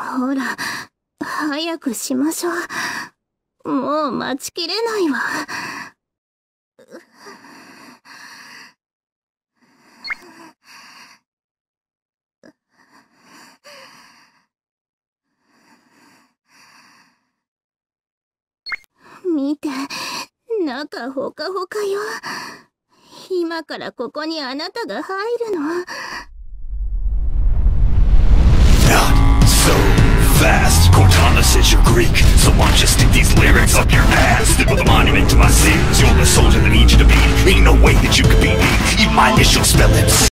ほら、早くしましょう。もう待ちきれないわ。見て、中ほかほかよ。今からここにあなたが入るの。 Not so fast. Cortana says you're Greek, so why don't you stick these lyrics up your ass? Stick with a monument to my sins. You're the soldier that needs you to be. Ain't no way that you could beat me. Even my initials spell it.